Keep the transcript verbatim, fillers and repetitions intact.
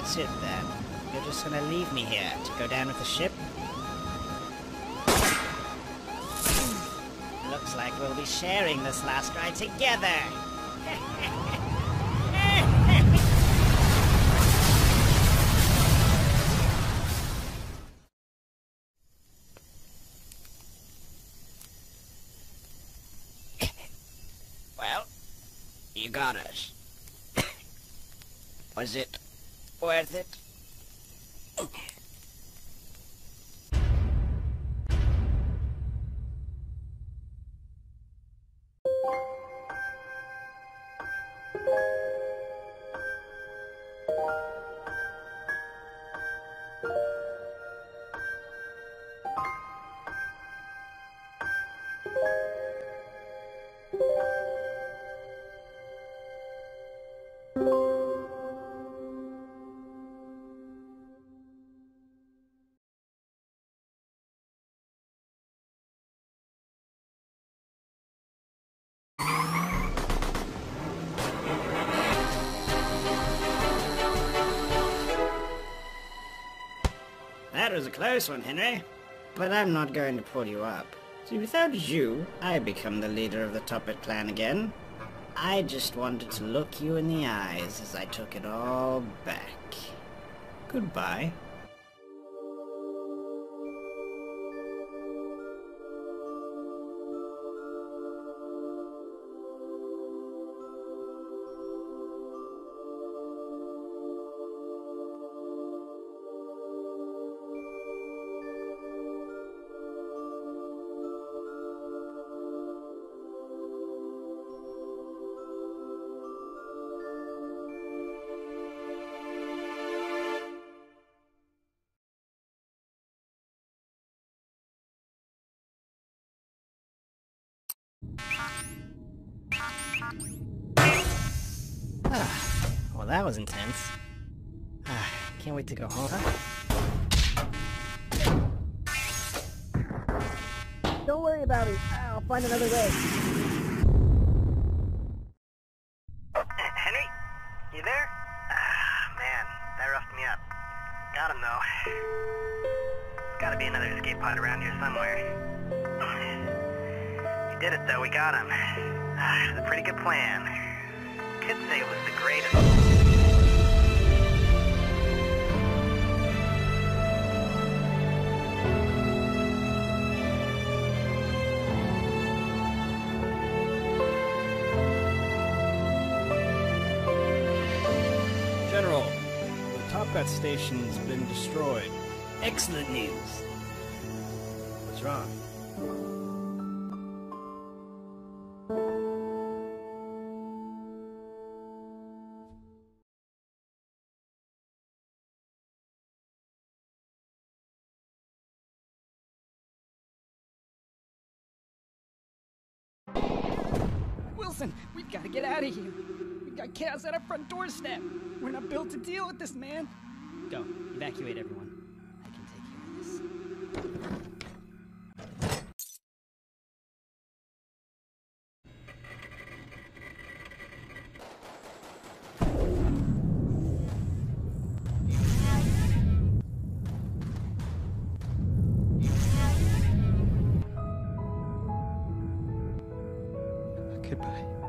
that's it then. You're just gonna leave me here to go down with the ship? Looks like we'll be sharing this last ride together! Well, you got us. Was it worth it? That was a close one, Henry. But I'm not going to pull you up. See, without you, I become the leader of the Tuppet clan again. I just wanted to look you in the eyes as I took it all back. Goodbye. Ah, well, that was intense. Ah, can't wait to go home. Huh? Don't worry about it. I'll find another way. Henry? You there? Ah, man, that roughed me up. Got him, though. There's gotta be another escape pod around here somewhere. We did it, though. We got him. Ah, it was a pretty good plan. Could say it was the greatest. General, the Tuppet station's been destroyed. Excellent news. What's wrong? Wilson, we've got to get out of here. We've got chaos at our front doorstep. We're not built to deal with this, man. Go, evacuate everyone. I can take care of this. Goodbye.